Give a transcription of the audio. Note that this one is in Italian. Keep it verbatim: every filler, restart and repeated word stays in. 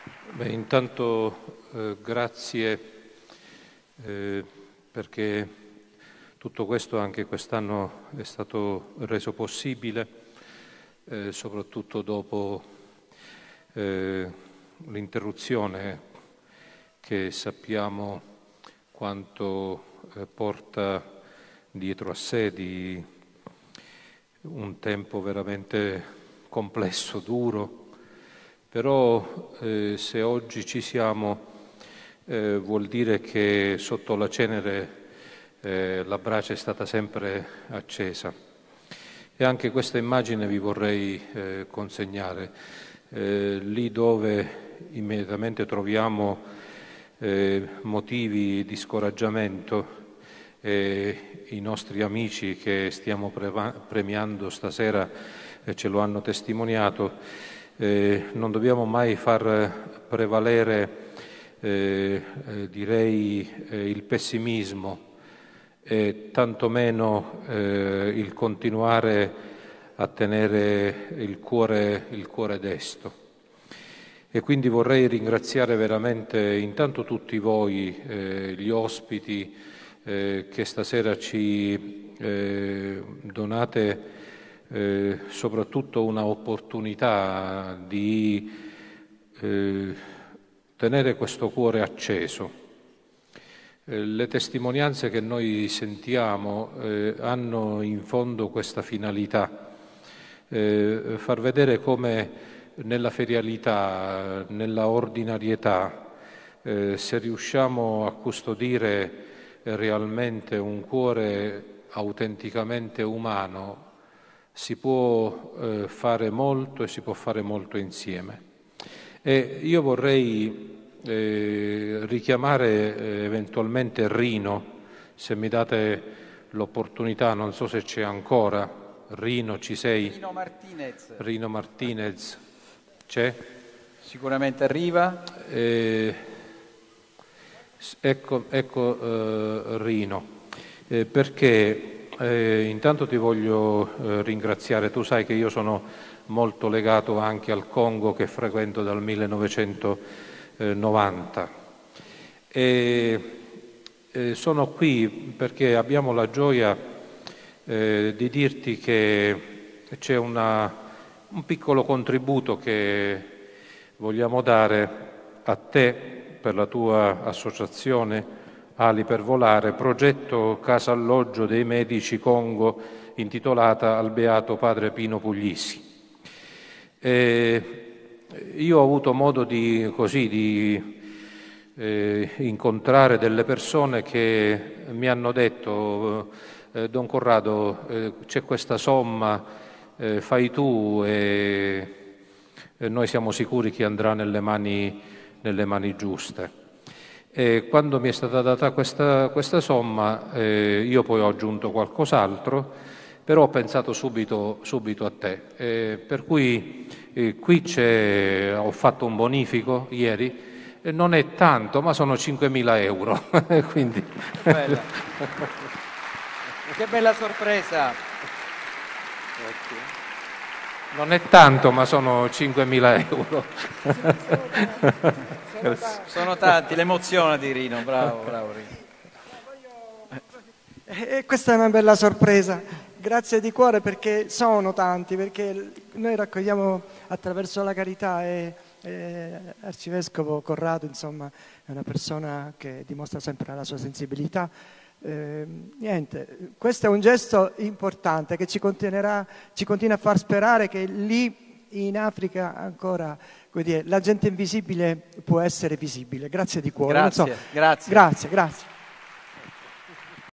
Beh, intanto eh, grazie eh, perché tutto questo anche quest'anno è stato reso possibile, eh, soprattutto dopo eh, l'interruzione che sappiamo quanto eh, porta dietro a sé di un tempo veramente complesso, duro. Però eh, se oggi ci siamo eh, vuol dire che sotto la cenere eh, la brace è stata sempre accesa. E anche questa immagine vi vorrei eh, consegnare. Eh, lì dove immediatamente troviamo eh, motivi di scoraggiamento e i nostri amici che stiamo preva- premiando stasera eh, ce lo hanno testimoniato. Eh, non dobbiamo mai far prevalere, eh, eh, direi, eh, il pessimismo e tantomeno eh, il continuare a tenere il cuore, il cuore desto. E quindi vorrei ringraziare veramente intanto tutti voi, eh, gli ospiti eh, che stasera ci eh, donate Eh, soprattutto una opportunità di eh, tenere questo cuore acceso. Eh, le testimonianze che noi sentiamo eh, hanno in fondo questa finalità, eh, far vedere come nella ferialità, nella ordinarietà, eh, se riusciamo a custodire realmente un cuore autenticamente umano, si può eh, fare molto e si può fare molto insieme. E io vorrei eh, richiamare eh, eventualmente Rino, se mi date l'opportunità, non so se c'è ancora. Rino, ci sei? Rino Martinez. Rino Martinez, c'è? Sicuramente arriva. Eh, ecco ecco eh, Rino, eh, perché Eh, intanto ti voglio eh, ringraziare. Tu sai che io sono molto legato anche al Congo, che frequento dal millenovecentonovanta. E, eh, sono qui perché abbiamo la gioia eh, di dirti che c'è una, un piccolo contributo che vogliamo dare a te per la tua associazione Ali per volare, progetto Casa Alloggio dei Medici Congo, intitolata al Beato Padre Pino Puglisi. E io ho avuto modo di, così, di eh, incontrare delle persone che mi hanno detto eh, Don Corrado, eh, c'è questa somma, eh, fai tu e, e noi siamo sicuri che andrà nelle mani, nelle mani giuste. E quando mi è stata data questa, questa somma, eh, io poi ho aggiunto qualcos'altro, però ho pensato subito, subito a te. Eh, per cui eh, qui c'è, ho fatto un bonifico ieri, e non è tanto, ma sono cinquemila euro. Quindi... Bella. Che bella sorpresa! Non è tanto, ma sono cinquemila euro. Sono tanti, l'emozione di Rino, bravo, bravo Rino. E questa è una bella sorpresa, grazie di cuore perché sono tanti, perché noi raccogliamo attraverso la carità e, e Arcivescovo Corrado, insomma, è una persona che dimostra sempre la sua sensibilità. Eh, niente, questo è un gesto importante che ci continuerà, ci continua a far sperare che lì in Africa ancora, come dire, la gente invisibile può essere visibile. Grazie di cuore. Grazie, Non so. grazie. Grazie, grazie.